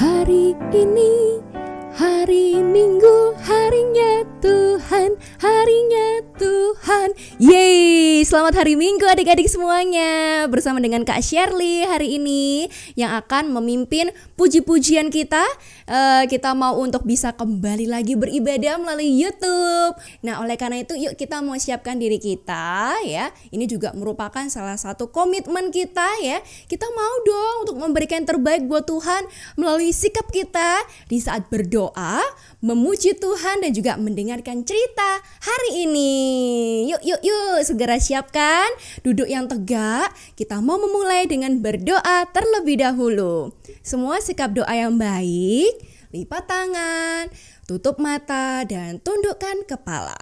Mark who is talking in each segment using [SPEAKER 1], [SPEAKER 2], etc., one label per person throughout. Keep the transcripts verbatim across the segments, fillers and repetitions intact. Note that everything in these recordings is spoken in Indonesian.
[SPEAKER 1] Hari ini hari Minggu, harinya Tuhan, harinya Tuhan. Yeay, selamat hari Minggu adik-adik semuanya. Bersama dengan Kak Shirley hari ini yang akan memimpin puji-pujian kita. uh, Kita mau untuk bisa kembali lagi beribadah melalui YouTube. Nah, oleh karena itu yuk kita mau siapkan diri kita ya. Ini juga merupakan salah satu komitmen kita ya. Kita mau dong untuk memberikan yang terbaik buat Tuhan melalui sikap kita di saat berdoa, memuji Tuhan dan juga mendengarkan cerita hari ini. Yuk yuk yuk segera siapkan duduk yang tegak. Kita mau memulai dengan berdoa terlebih dahulu. Semua sikap doa yang baik, lipat tangan, tutup mata dan tundukkan kepala.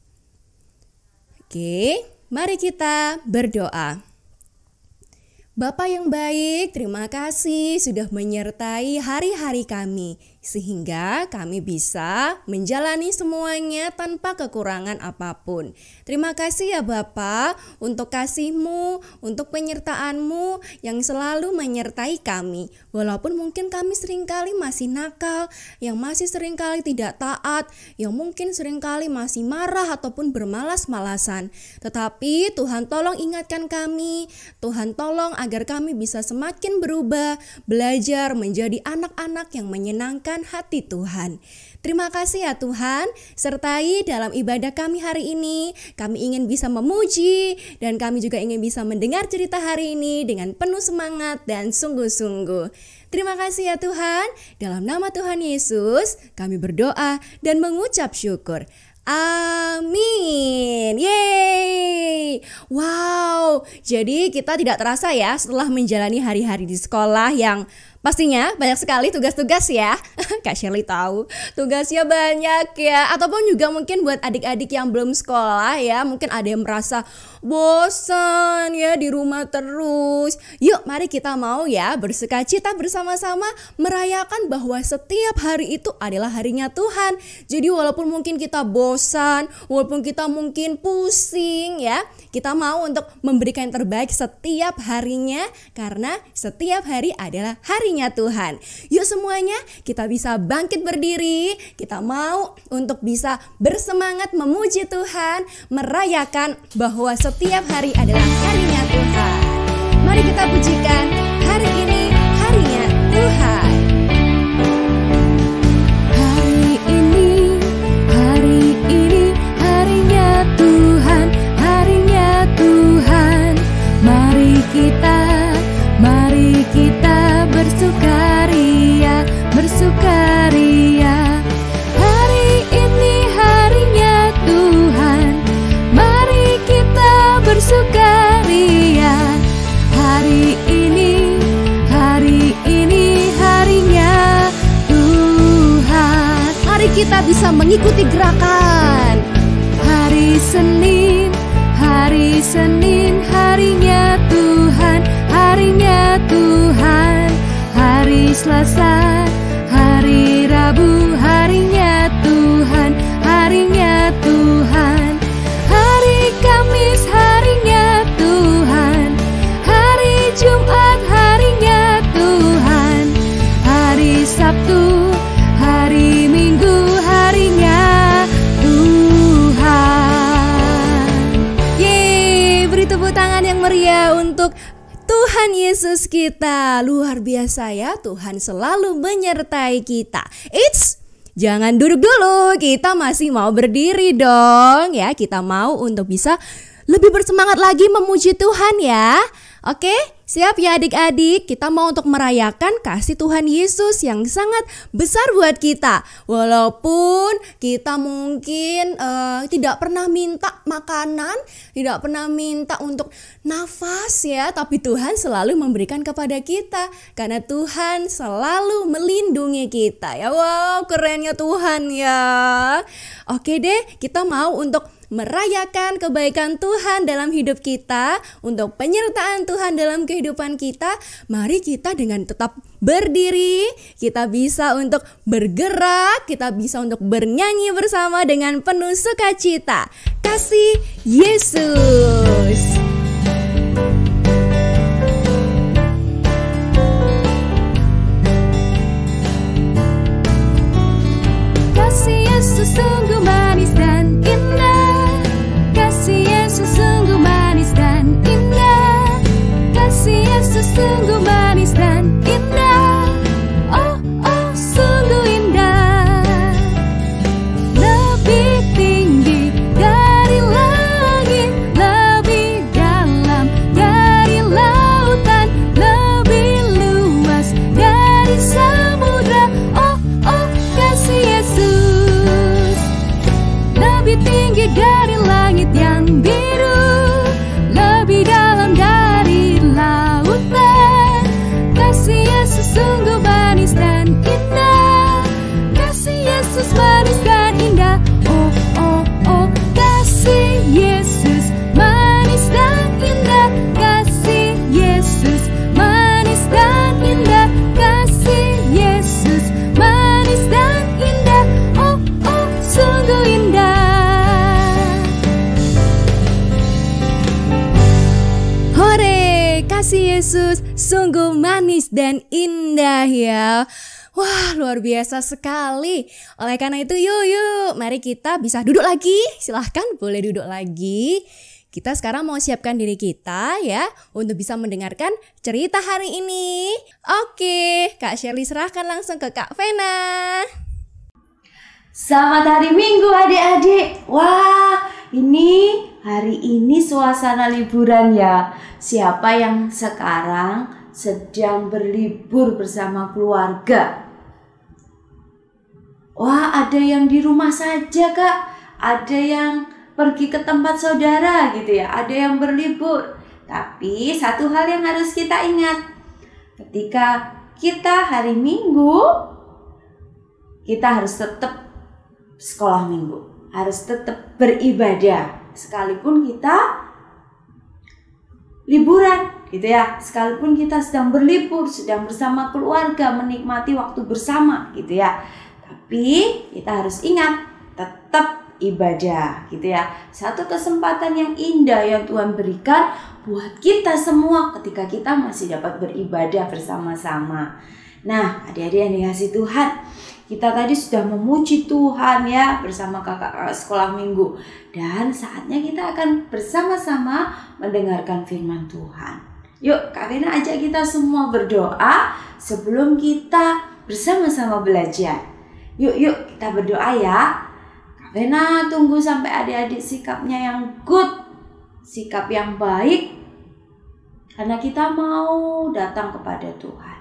[SPEAKER 1] Oke, mari kita berdoa. Bapa yang baik, terima kasih sudah menyertai hari-hari kami, sehingga kami bisa menjalani semuanya tanpa kekurangan apapun. Terima kasih ya Bapa untuk kasih-Mu, untuk penyertaan-Mu yang selalu menyertai kami. Walaupun mungkin kami seringkali masih nakal, yang masih seringkali tidak taat, yang mungkin seringkali masih marah ataupun bermalas-malasan. Tetapi Tuhan tolong ingatkan kami, Tuhan tolong agar kami bisa semakin berubah, belajar menjadi anak-anak yang menyenangkan hati Tuhan. Terima kasih ya Tuhan, sertai dalam ibadah kami hari ini. Kami ingin bisa memuji dan kami juga ingin bisa mendengar cerita hari ini dengan penuh semangat dan sungguh-sungguh. Terima kasih ya Tuhan, dalam nama Tuhan Yesus kami berdoa dan mengucap syukur. Amin. Yeay. Wow. Jadi kita tidak terasa ya setelah menjalani hari-hari di sekolah yang pastinya banyak sekali tugas-tugas ya. Kak Shirley tahu tugasnya banyak ya. Ataupun juga mungkin buat adik-adik yang belum sekolah ya, mungkin ada yang merasa bosan ya di rumah terus. Yuk mari kita mau ya bersukacita bersama-sama merayakan bahwa setiap hari itu adalah harinya Tuhan. Jadi walaupun mungkin kita bosan, walaupun kita mungkin pusing ya, kita mau untuk memberikan yang terbaik setiap harinya, karena setiap hari adalah harinya Tuhan. Yuk semuanya kita bisa bangkit berdiri. Kita mau untuk bisa bersemangat memuji Tuhan, merayakan bahwa setiap hari adalah harinya Tuhan. Mari kita pujikan hari ini harinya Tuhan. Hari ini, hari ini harinya Tuhan, harinya Tuhan. Mari kita, mari kita bersukaria, bersukaria. Hari ini harinya Tuhan, mari kita bersukaria. Hari ini, hari ini harinya Tuhan. Mari kita bisa mengikuti gerakan. Hari Senin, hari Senin harinya Tuhan, harinya Tuhan. Hari Selasa, hari Rabu harinya Tuhan, harinya Tuhan. Hari Kamis harinya Tuhan, hari Jumat harinya Tuhan. Hari Sabtu, hari Minggu harinya Tuhan. Yeay, beri tepuk tangan yang meriah untuk Tuhan Yesus kita. Luar biasa ya, Tuhan selalu menyertai kita. Eits, jangan duduk dulu, kita masih mau berdiri dong ya. Kita mau untuk bisa lebih bersemangat lagi memuji Tuhan ya. Oke, siap ya adik-adik? Kita mau untuk merayakan kasih Tuhan Yesus yang sangat besar buat kita. Walaupun kita mungkin uh, tidak pernah minta makanan, tidak pernah minta untuk nafas ya, tapi Tuhan selalu memberikan kepada kita karena Tuhan selalu melindungi kita ya. Wow, kerennya Tuhan ya. Oke deh, kita mau untuk merayakan kebaikan Tuhan dalam hidup kita, untuk penyertaan Tuhan dalam kehidupan kita. Mari kita dengan tetap berdiri, kita bisa untuk bergerak, kita bisa untuk bernyanyi bersama dengan penuh sukacita. Kasih Yesus. dan indah ya. Wah, luar biasa sekali. Oleh karena itu yuk yuk mari kita bisa duduk lagi. Silahkan boleh duduk lagi. Kita sekarang mau siapkan diri kita ya untuk bisa mendengarkan cerita hari ini. Oke, Kak Shirley serahkan langsung ke Kak Vena.
[SPEAKER 2] Selamat hari Minggu adik-adik. Wah, ini hari ini suasana liburan ya. Siapa yang sekarang sedang berlibur bersama keluarga? Wah, ada yang di rumah saja Kak. Ada yang pergi ke tempat saudara gitu ya, ada yang berlibur. Tapi satu hal yang harus kita ingat, ketika kita hari Minggu, kita harus tetap sekolah Minggu, harus tetap beribadah, sekalipun kita liburan gitu ya, sekalipun kita sedang berlibur, sedang bersama keluarga, menikmati waktu bersama gitu ya. Tapi kita harus ingat, tetap ibadah gitu ya. Satu kesempatan yang indah yang Tuhan berikan buat kita semua ketika kita masih dapat beribadah bersama-sama. Nah, adik-adik yang dikasih Tuhan, kita tadi sudah memuji Tuhan ya bersama kakak-kakak sekolah Minggu. Dan saatnya kita akan bersama-sama mendengarkan firman Tuhan. Yuk, Kak Vena ajak kita semua berdoa sebelum kita bersama-sama belajar. Yuk, yuk kita berdoa ya. Vena tunggu sampai adik-adik sikapnya yang good, sikap yang baik, karena kita mau datang kepada Tuhan.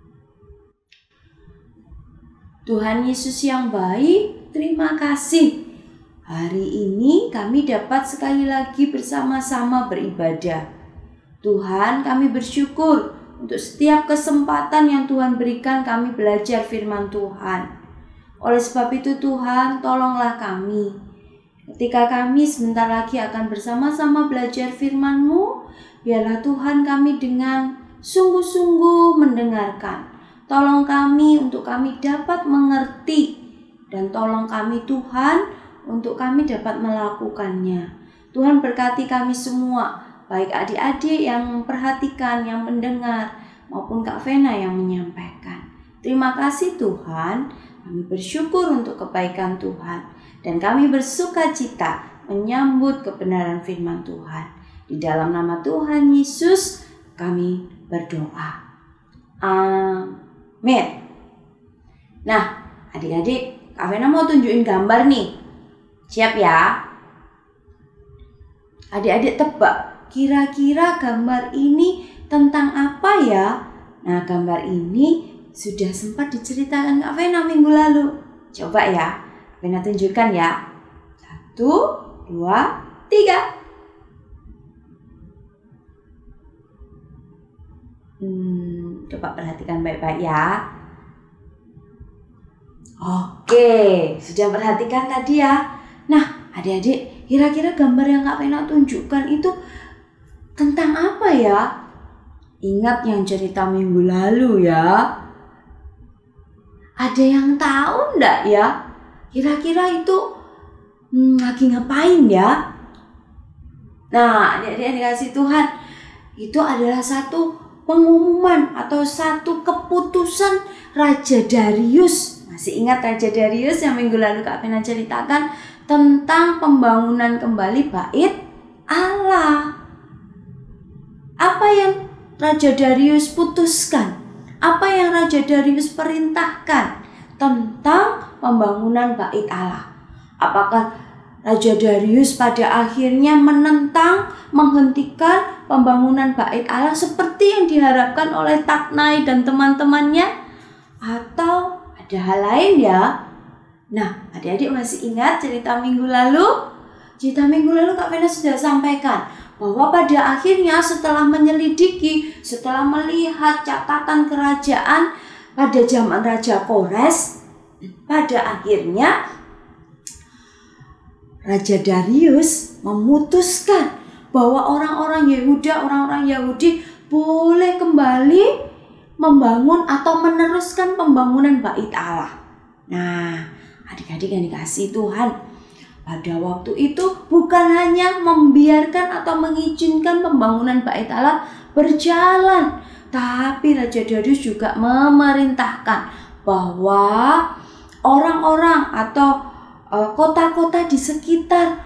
[SPEAKER 2] Tuhan Yesus yang baik, terima kasih. Hari ini kami dapat sekali lagi bersama-sama beribadah. Tuhan, kami bersyukur untuk setiap kesempatan yang Tuhan berikan kami belajar firman Tuhan. Oleh sebab itu Tuhan, tolonglah kami. Ketika kami sebentar lagi akan bersama-sama belajar firman-Mu, biarlah Tuhan kami dengan sungguh-sungguh mendengarkan. Tolong kami untuk kami dapat mengerti. Dan tolong kami Tuhan untuk kami dapat melakukannya. Tuhan berkati kami semua, baik adik-adik yang memperhatikan, yang mendengar, maupun Kak Vena yang menyampaikan. Terima kasih Tuhan. Kami bersyukur untuk kebaikan Tuhan dan kami bersuka cita menyambut kebenaran firman Tuhan. Di dalam nama Tuhan Yesus kami berdoa. Amin. Nah, adik-adik, Kak Vena mau tunjukin gambar nih. Siap ya? Adik-adik tebak, kira-kira gambar ini tentang apa ya? Nah, gambar ini sudah sempat diceritakan Kak Vena minggu lalu. Coba ya, Kak Vena tunjukkan ya. Satu, dua, tiga. Hmm, coba perhatikan baik-baik ya. Oke, sudah perhatikan tadi ya. Nah, adik-adik, kira-kira gambar yang Kak Vena tunjukkan itu tentang apa ya? Ingat yang cerita minggu lalu ya. Ada yang tahu enggak ya? Kira-kira itu hmm, lagi ngapain ya? Nah, adik-adik dikasih Tuhan, itu adalah satu pengumuman atau satu keputusan Raja Darius. Masih ingat Raja Darius yang minggu lalu Kak Vena ceritakan tentang pembangunan kembali bait Allah. Apa yang Raja Darius putuskan? Apa yang Raja Darius perintahkan tentang pembangunan bait Allah? Apakah Raja Darius pada akhirnya menentang, menghentikan pembangunan bait Allah seperti yang diharapkan oleh Tatnai dan teman-temannya? Atau ada hal lain ya? Nah, adik-adik masih ingat cerita minggu lalu? Cerita minggu lalu Kak Vena sudah sampaikan bahwa pada akhirnya setelah menyelidiki, setelah melihat catatan kerajaan pada zaman Raja Kores, pada akhirnya Raja Darius memutuskan bahwa orang-orang Yehuda, orang-orang Yahudi boleh kembali membangun atau meneruskan pembangunan bait Allah. Nah, adik-adik yang dikasihi Tuhan, pada waktu itu bukan hanya membiarkan atau mengizinkan pembangunan bait Allah berjalan, tapi Raja Darius juga memerintahkan bahwa orang-orang atau uh, kota-kota di sekitar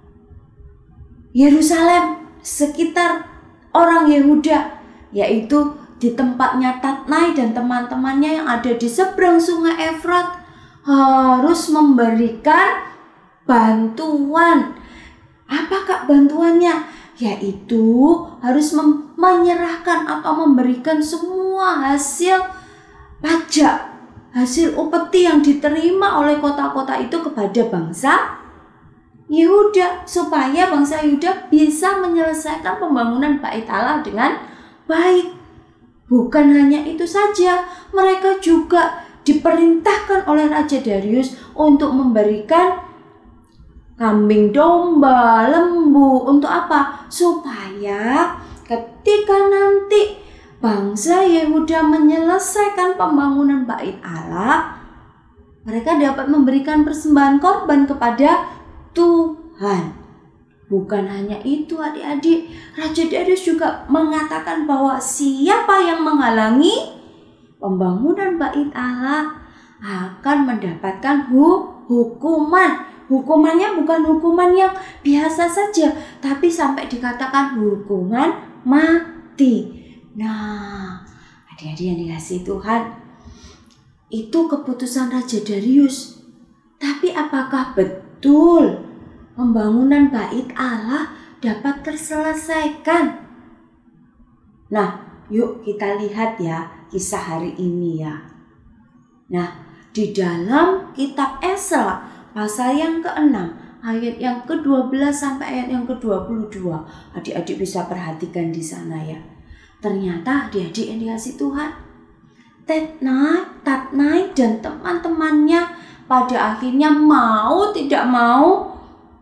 [SPEAKER 2] Yerusalem, sekitar orang Yehuda, yaitu di tempatnya Tatnai dan teman-temannya yang ada di seberang sungai Efrat, harus memberikan bantuan. Apakah bantuannya? Yaitu harus menyerahkan atau memberikan semua hasil pajak, hasil upeti yang diterima oleh kota-kota itu kepada bangsa Yehuda, supaya bangsa Yehuda bisa menyelesaikan pembangunan Bait Allah dengan baik. Bukan hanya itu saja, mereka juga diperintahkan oleh Raja Darius untuk memberikan kambing domba, lembu. Untuk apa? Supaya ketika nanti bangsa Yehuda menyelesaikan pembangunan Bait Allah, mereka dapat memberikan persembahan korban kepada Tuhan. Bukan hanya itu adik-adik, Raja Darius juga mengatakan bahwa siapa yang menghalangi pembangunan Bait Allah akan mendapatkan hu hukuman. Hukumannya bukan hukuman yang biasa saja, tapi sampai dikatakan hukuman mati. Nah, adik-adik yang dikasihi Tuhan, itu keputusan Raja Darius. Tapi apakah betul pembangunan Bait Allah dapat terselesaikan? Nah, yuk kita lihat ya kisah hari ini ya. Nah, di dalam kitab Esra pasal yang keenam ayat yang ke dua belas sampai ayat yang ke dua puluh dua, adik-adik bisa perhatikan di sana ya. Ternyata adik-adik yang dikasihi Tuhan, Tatnai, Tatnai dan teman-temannya pada akhirnya mau tidak mau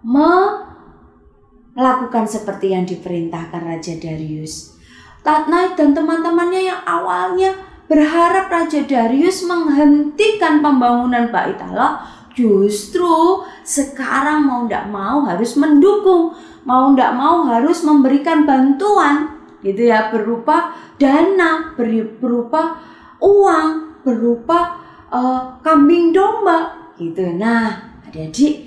[SPEAKER 2] melakukan seperti yang diperintahkan Raja Darius. Tatnai dan teman-temannya yang awalnya berharap Raja Darius menghentikan pembangunan Bait Allah, justru sekarang mau tidak mau harus mendukung, mau tidak mau harus memberikan bantuan, gitu ya, berupa dana, berupa uang, berupa uh, kambing domba, gitu. Nah, adik-adik,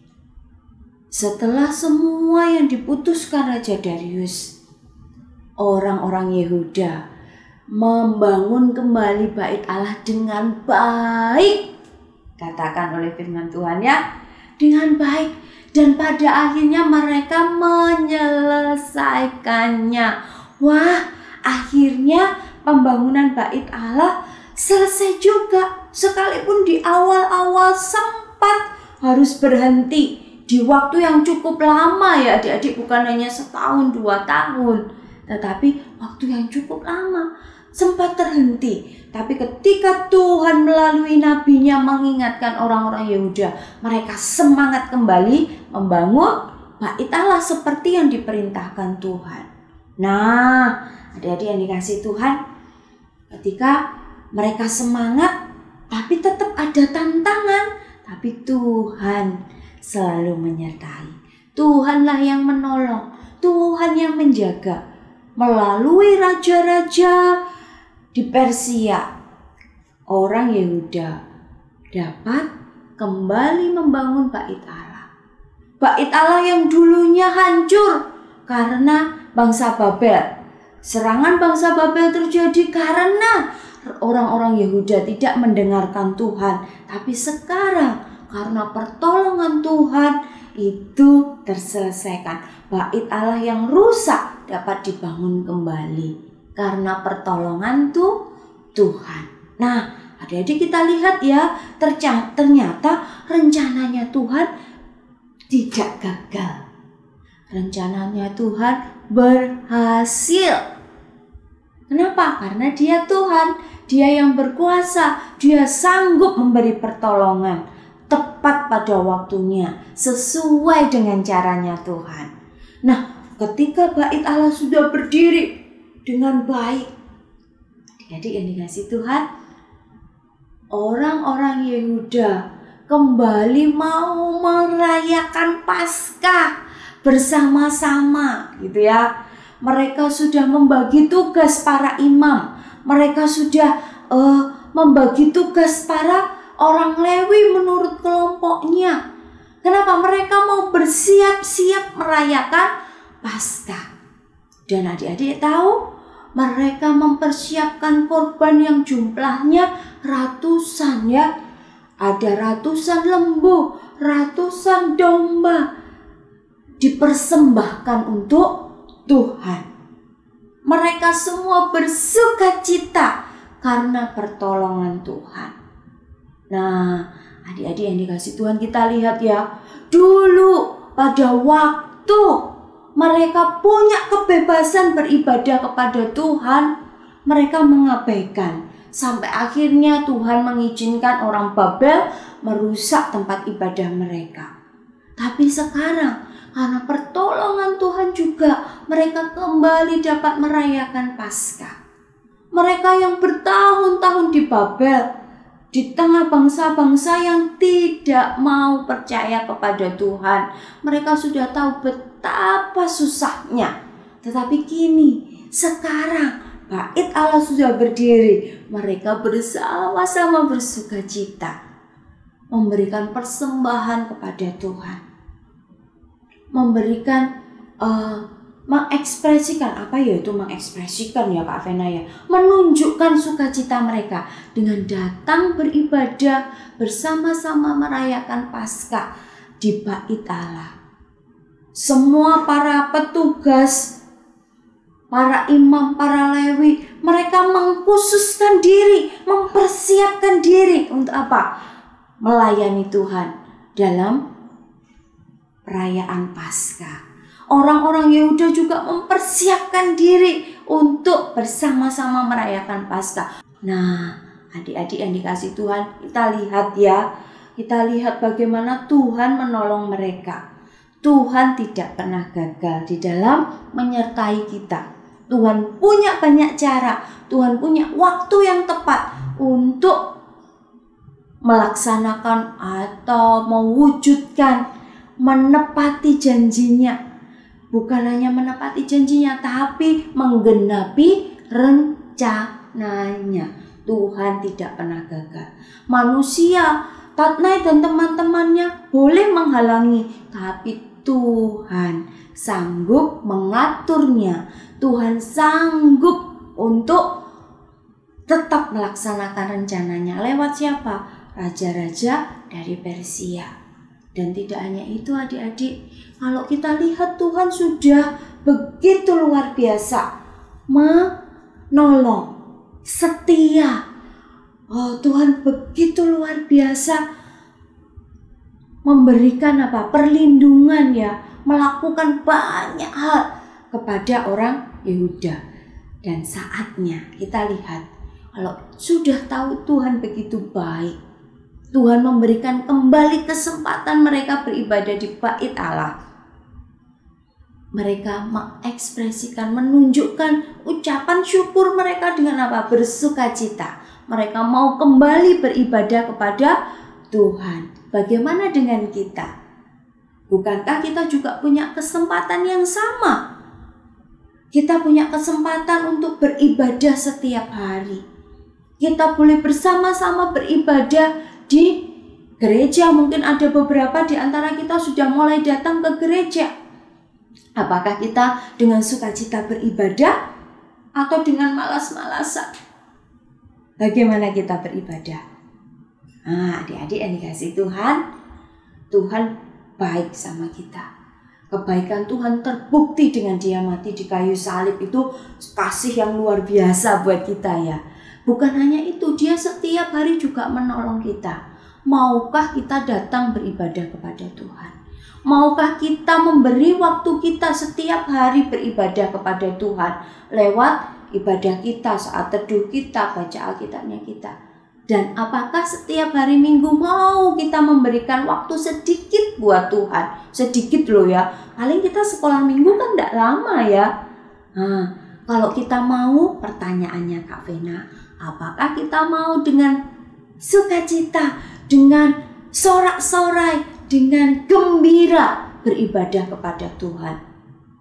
[SPEAKER 2] setelah semua yang diputuskan Raja Darius, orang-orang Yehuda membangun kembali Bait Allah dengan baik. Katakan oleh firman Tuhan ya, dengan baik. Dan pada akhirnya mereka menyelesaikannya. Wah, akhirnya pembangunan Bait Allah selesai juga. Sekalipun di awal-awal sempat harus berhenti di waktu yang cukup lama ya adik-adik, bukan hanya setahun dua tahun, tetapi waktu yang cukup lama sempat terhenti. Tapi ketika Tuhan melalui nabinya mengingatkan orang-orang Yehuda, mereka semangat kembali membangun Bait Allah seperti yang diperintahkan Tuhan. Nah, adik-adik yang dikasihi Tuhan, ketika mereka semangat tapi tetap ada tantangan, tapi Tuhan selalu menyertai. Tuhanlah yang menolong, Tuhan yang menjaga. Melalui raja-raja di Persia, orang Yehuda dapat kembali membangun Bait Allah. Bait Allah yang dulunya hancur karena bangsa Babel. Serangan bangsa Babel terjadi karena orang-orang Yehuda tidak mendengarkan Tuhan. Tapi sekarang karena pertolongan Tuhan itu terselesaikan. Bait Allah yang rusak dapat dibangun kembali karena pertolongan tuh Tuhan. Nah, adik-adik kita lihat ya, ternyata rencananya Tuhan tidak gagal. Rencananya Tuhan berhasil. Kenapa? Karena Dia Tuhan, Dia yang berkuasa, Dia sanggup memberi pertolongan tepat pada waktunya, sesuai dengan caranya Tuhan. Nah, ketika Bait Allah sudah berdiri dengan baik, adik-adik yang dikasihi Tuhan, orang-orang Yehuda kembali mau merayakan Paskah bersama-sama, gitu ya. Mereka sudah membagi tugas para imam. Mereka sudah uh, membagi tugas para orang Lewi menurut kelompoknya. Kenapa? Mereka mau bersiap-siap merayakan Paskah. Dan adik-adik tahu, mereka mempersiapkan korban yang jumlahnya ratusan ya. Ada ratusan lembu, ratusan domba dipersembahkan untuk Tuhan. Mereka semua bersukacita karena pertolongan Tuhan. Nah, adik-adik yang dikasih Tuhan, kita lihat ya, dulu pada waktu mereka punya kebebasan beribadah kepada Tuhan, mereka mengabaikan. Sampai akhirnya Tuhan mengizinkan orang Babel merusak tempat ibadah mereka. Tapi sekarang karena pertolongan Tuhan juga, mereka kembali dapat merayakan Paskah. Mereka yang bertahun-tahun di Babel, di tengah bangsa-bangsa yang tidak mau percaya kepada Tuhan, mereka sudah tahu betapa susahnya. Tetapi kini, sekarang Bait Allah sudah berdiri, mereka bersama-sama bersukacita, memberikan persembahan kepada Tuhan, memberikan, uh, mengekspresikan, apa ya itu mengekspresikan ya Kak Vena ya, menunjukkan sukacita mereka dengan datang beribadah bersama-sama merayakan Paskah di Bait Allah. Semua para petugas, para imam, para Lewi, mereka mengkhususkan diri, mempersiapkan diri untuk apa? Melayani Tuhan dalam perayaan Paskah. Orang-orang Yehuda juga mempersiapkan diri untuk bersama-sama merayakan Paskah. Nah, adik-adik yang dikasih Tuhan, kita lihat ya, kita lihat bagaimana Tuhan menolong mereka. Tuhan tidak pernah gagal di dalam menyertai kita. Tuhan punya banyak cara, Tuhan punya waktu yang tepat untuk melaksanakan atau mewujudkan, menepati janjinya. Bukan hanya menepati janjinya, tapi menggenapi rencananya. Tuhan tidak pernah gagal. Manusia, Tatnai dan teman-temannya boleh menghalangi, tapi Tuhan sanggup mengaturnya. Tuhan sanggup untuk tetap melaksanakan rencananya. Lewat siapa? Raja-raja dari Persia. Dan tidak hanya itu adik-adik, kalau kita lihat Tuhan sudah begitu luar biasa menolong, setia. Oh, Tuhan begitu luar biasa memberikan apa? Perlindungan ya, melakukan banyak hal kepada orang Yehuda. Dan saatnya kita lihat, kalau sudah tahu Tuhan begitu baik, Tuhan memberikan kembali kesempatan mereka beribadah di Bait Allah. Mereka mengekspresikan, menunjukkan ucapan syukur mereka dengan apa? Bersukacita. Mereka mau kembali beribadah kepada Tuhan. Bagaimana dengan kita? Bukankah kita juga punya kesempatan yang sama? Kita punya kesempatan untuk beribadah setiap hari. Kita boleh bersama-sama beribadah di gereja. Mungkin ada beberapa di antara kita sudah mulai datang ke gereja. Apakah kita dengan sukacita beribadah atau dengan malas-malasan? Bagaimana kita beribadah? Nah, adik-adik yang dikasih Tuhan, Tuhan baik sama kita. Kebaikan Tuhan terbukti dengan Dia mati di kayu salib. Itu kasih yang luar biasa buat kita ya. Bukan hanya itu, Dia setiap hari juga menolong kita. Maukah kita datang beribadah kepada Tuhan? Maukah kita memberi waktu kita setiap hari beribadah kepada Tuhan lewat ibadah kita, saat teduh kita, baca Alkitabnya kita? Dan apakah setiap hari Minggu mau kita memberikan waktu sedikit buat Tuhan? Sedikit loh ya. Paling kita sekolah Minggu kan tidak lama ya. Nah, kalau kita mau, pertanyaannya Kak Vena, apakah kita mau dengan sukacita, dengan sorak-sorai, dengan gembira beribadah kepada Tuhan?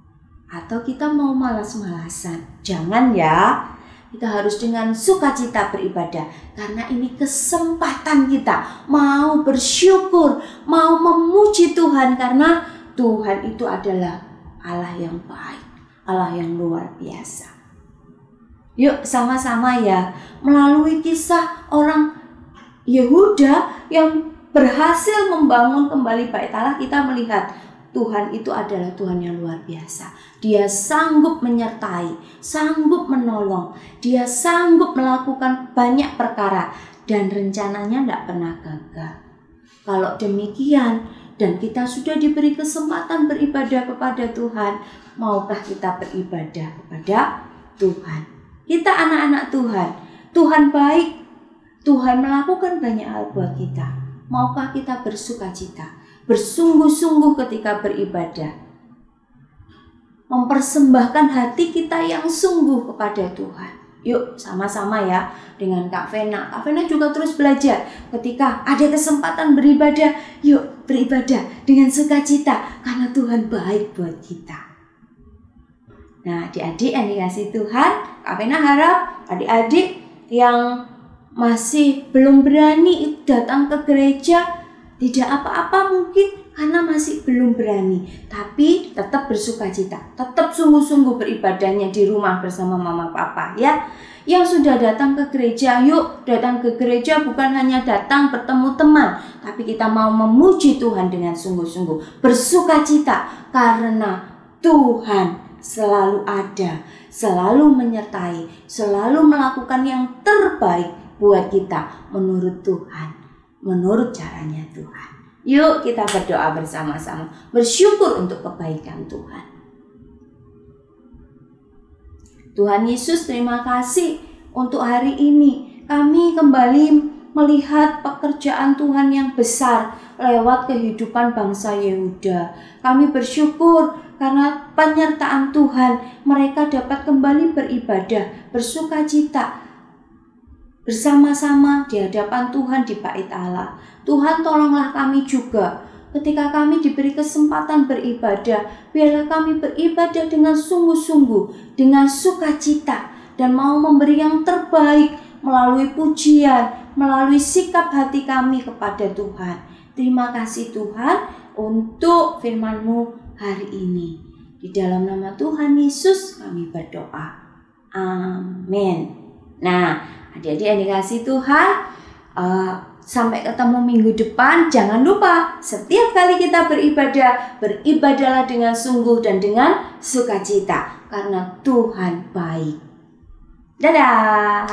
[SPEAKER 2] atau kita mau malas-malasan? Jangan ya. Kita harus dengan sukacita beribadah, karena ini kesempatan kita mau bersyukur, mau memuji Tuhan, karena Tuhan itu adalah Allah yang baik, Allah yang luar biasa. Yuk sama-sama ya, melalui kisah orang Yehuda yang berhasil membangun kembali Bait Allah, kita melihat Tuhan itu adalah Tuhan yang luar biasa. Dia sanggup menyertai, sanggup menolong, dia sanggup melakukan banyak perkara, dan rencananya tidak pernah gagal. Kalau demikian, dan kita sudah diberi kesempatan beribadah kepada Tuhan, maukah kita beribadah kepada Tuhan? Kita anak-anak Tuhan, Tuhan baik, Tuhan melakukan banyak hal buat kita. Maukah kita bersukacita, bersungguh-sungguh ketika beribadah, mempersembahkan hati kita yang sungguh kepada Tuhan? Yuk sama-sama ya, dengan Kak Vena. Kak Vena juga terus belajar. Ketika ada kesempatan beribadah, yuk beribadah dengan sukacita, karena Tuhan baik buat kita. Nah, adik-adik yang dikasih Tuhan, Kak Vena harap adik-adik yang masih belum berani datang ke gereja, tidak apa-apa mungkin karena masih belum berani, tapi tetap bersukacita, tetap sungguh-sungguh beribadahnya di rumah bersama mama papa ya. Yang sudah datang ke gereja, yuk datang ke gereja bukan hanya datang bertemu teman, tapi kita mau memuji Tuhan dengan sungguh-sungguh, bersukacita, karena Tuhan selalu ada, selalu menyertai, selalu melakukan yang terbaik buat kita menurut Tuhan, menurut caranya Tuhan. Yuk kita berdoa bersama-sama, bersyukur untuk kebaikan Tuhan. Tuhan Yesus, terima kasih untuk hari ini. Kami kembali melihat pekerjaan Tuhan yang besar lewat kehidupan bangsa Yehuda. Kami bersyukur karena penyertaan Tuhan, mereka dapat kembali beribadah, bersukacita bersama-sama di hadapan Tuhan di Bait Allah. Tuhan, tolonglah kami juga ketika kami diberi kesempatan beribadah, biarlah kami beribadah dengan sungguh-sungguh, dengan sukacita, dan mau memberi yang terbaik melalui pujian, melalui sikap hati kami kepada Tuhan. Terima kasih Tuhan untuk firman-Mu hari ini. Di dalam nama Tuhan Yesus kami berdoa. Amin. Nah, adik-adik yang dikasih Tuhan, uh, sampai ketemu minggu depan. Jangan lupa setiap kali kita beribadah, beribadahlah dengan sungguh dan dengan sukacita, karena Tuhan baik. Dadah.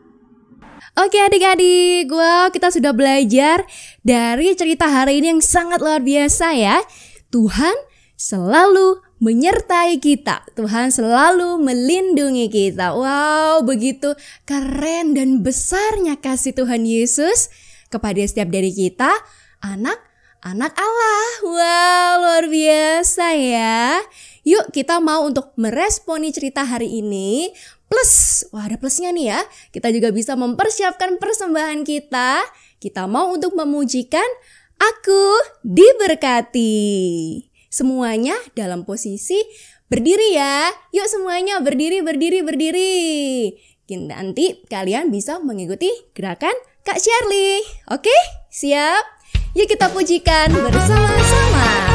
[SPEAKER 1] Oke adik-adik, wow, kita sudah belajar dari cerita hari ini yang sangat luar biasa ya. Tuhan selalu menyertai kita, Tuhan selalu melindungi kita. Wow, begitu keren dan besarnya kasih Tuhan Yesus kepada setiap dari kita, anak-anak Allah. Wow, luar biasa ya. Yuk kita mau untuk meresponi cerita hari ini. Plus, wah ada plusnya nih ya. Kita juga bisa mempersiapkan persembahan kita. Kita mau untuk memujikan Aku Diberkati. Semuanya dalam posisi berdiri ya. Yuk semuanya berdiri, berdiri, berdiri. Nanti kalian bisa mengikuti gerakan Kak Shirley. Oke, siap? Yuk kita pujikan bersama-sama.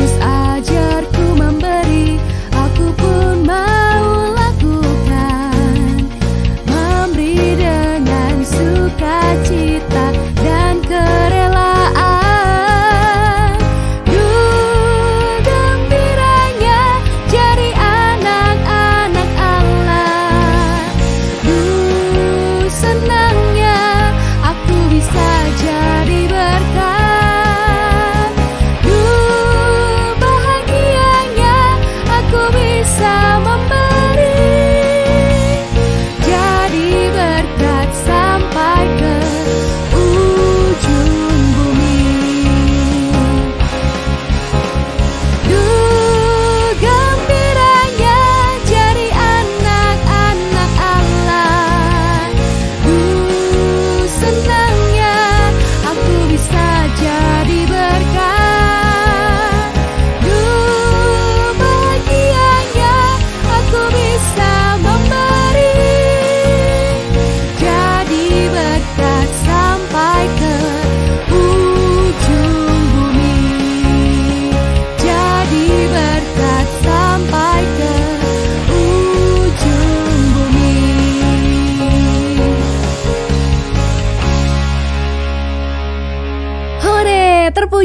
[SPEAKER 3] Ajarku memberi, aku pun mau lakukan.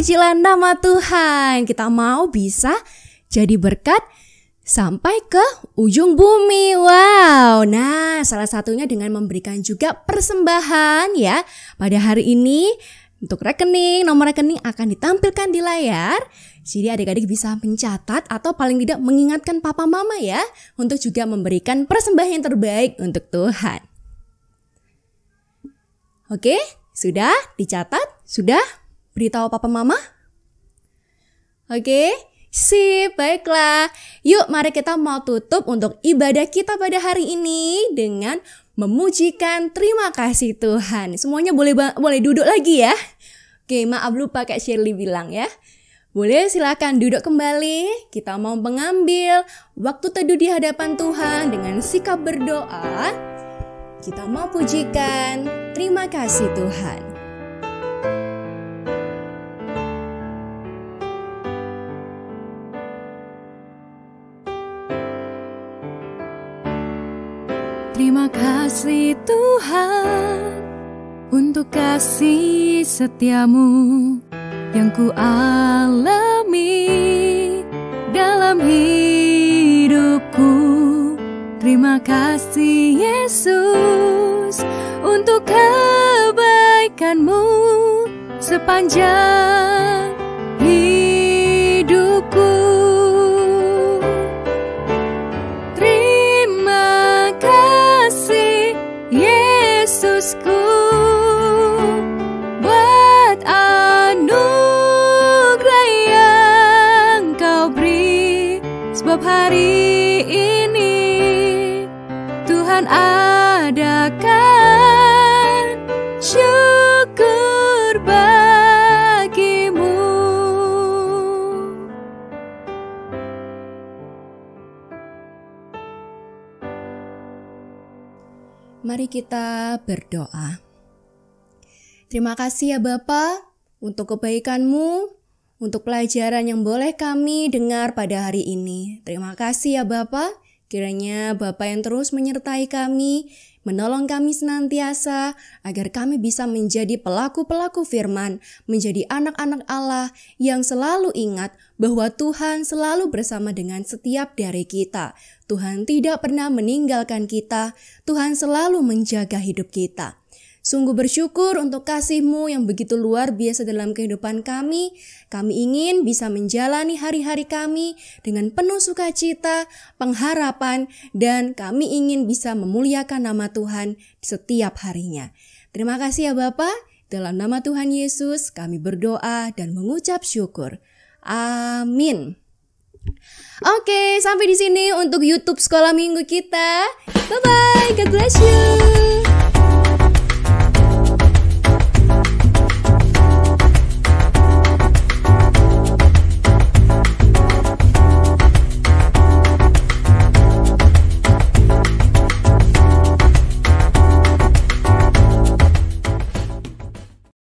[SPEAKER 1] terpujilah nama Tuhan. Kita mau bisa jadi berkat sampai ke ujung bumi. Wow. Nah, salah satunya dengan memberikan juga persembahan ya. Pada hari ini untuk rekening, nomor rekening akan ditampilkan di layar. Jadi adik-adik bisa mencatat atau paling tidak mengingatkan papa mama ya untuk juga memberikan persembahan yang terbaik untuk Tuhan. Oke, sudah dicatat? Sudah beritahu papa mama? Oke, sip, baiklah. Yuk mari kita mau tutup untuk ibadah kita pada hari ini dengan memujikan terima kasih Tuhan. Semuanya boleh boleh duduk lagi ya. Oke, maaf lupa Kak Shirley bilang ya. Boleh silakan duduk kembali. Kita mau mengambil waktu teduh di hadapan Tuhan dengan sikap berdoa. Kita mau pujikan terima kasih Tuhan.
[SPEAKER 3] Terima kasih Tuhan untuk kasih setiamu yang ku alami dalam hidupku. Terima kasih Yesus untuk kebaikanmu sepanjang hidupku. Terima kasih Yesusku buat anugerah yang kau beri, sebab hari ini Tuhan adakan syukur bagimu.
[SPEAKER 1] Mari kita berdoa. Terima kasih ya Bapa untuk kebaikan-Mu, untuk pelajaran yang boleh kami dengar pada hari ini. Terima kasih ya Bapa. Kiranya Bapa yang terus menyertai kami, menolong kami senantiasa, agar kami bisa menjadi pelaku-pelaku firman, menjadi anak-anak Allah yang selalu ingat bahwa Tuhan selalu bersama dengan setiap dari kita. Tuhan tidak pernah meninggalkan kita, Tuhan selalu menjaga hidup kita. Sungguh bersyukur untuk kasih-Mu yang begitu luar biasa dalam kehidupan kami. Kami ingin bisa menjalani hari-hari kami dengan penuh sukacita, pengharapan, dan kami ingin bisa memuliakan nama Tuhan setiap harinya. Terima kasih ya Bapa. Dalam nama Tuhan Yesus kami berdoa dan mengucap syukur. Amin. Oke, sampai di sini untuk YouTube Sekolah Minggu kita. Bye-bye, God bless you.